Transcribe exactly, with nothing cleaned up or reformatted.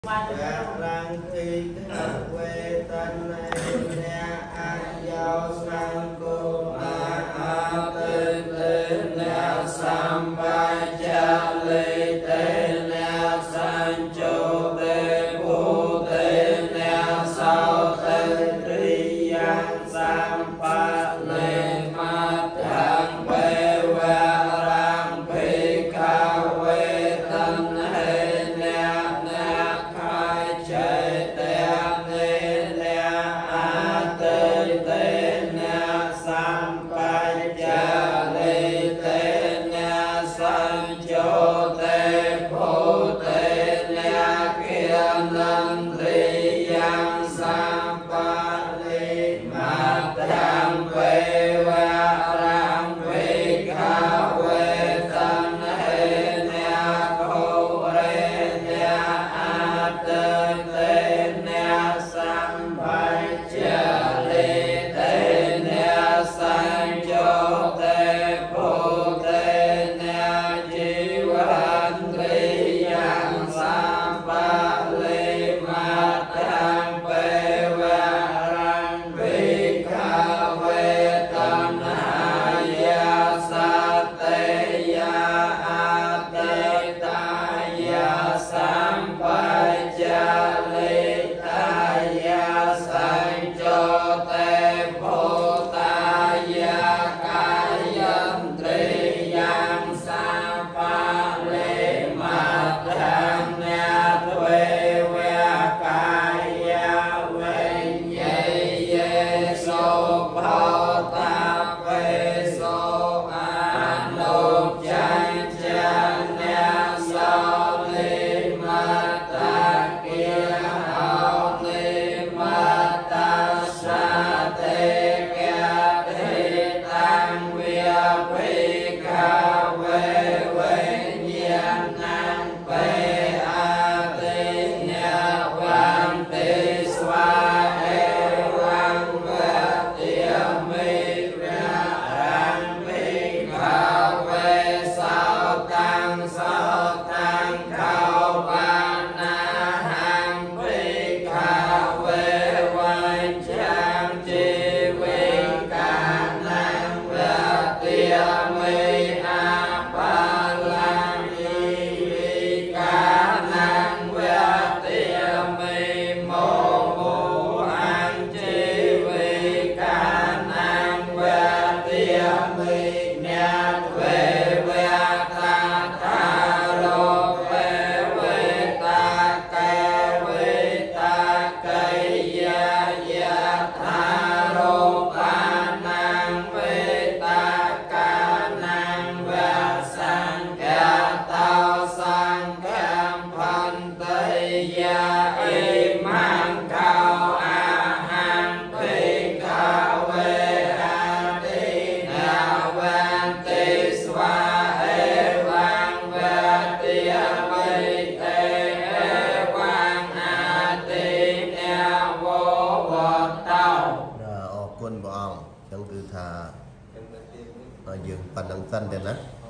Rang khi quê tân nè an giao sang cô a a tê tê nè sam ba cha lê tê nè san châu tê bồ tê nè sao tê tri yang sam pa lê ma thang bê wa rang phi ca quê tân hê nè nè khai chế tê nê nè a tê tê nè sam pa cha lê tê nè san châu tê bồ tê nè kia nâng tri yang sam pa lê ma thang bê wa rang phi ca quê tân hê nè cô rê nè a tê tê nè sam pa cha lê tê nè san châu tê bồ tê nè chi văn tri yang sam pa lê ma thang bê wa rang phi ca quê tân hà ya sa tê ya a tê ta ya sam pa cha lê ta ya san châu tê bồ ta ya ca yam tri yang sam pa lê ma thang nè thuê wa ca ya quê nhê yê sô bao ta quê sô a nô chan cha nè sao lê ma ta kia hao lê ma ta sa tê ca tê tăng vía phi ca quê quê nhiên năng pê a tê nha quan tê xoa e quan vê tia mi ra rang phi ca quê sao tăng sao tăng khao ba na hang phi ca quê quan trang chi vi ca năng vê tia mi a ba lang y vi ca năng vê tia mi mô mu an chi vi ca năng vê tia mi nha thuê vê ta tha lô vê vê ta ca vê ta cây ya ya tha lô ba năng vê ta ca năng vê sang ca tao sang cam phan tây ya y mang cao a hang phi ca vê a ti na van ti swa e vang vê tia mi tê e vang a ti na vô vọt tao អរគុណព្រះអង្គចឹងគឺថាយើងប៉ុណ្្នឹងសិនទេណា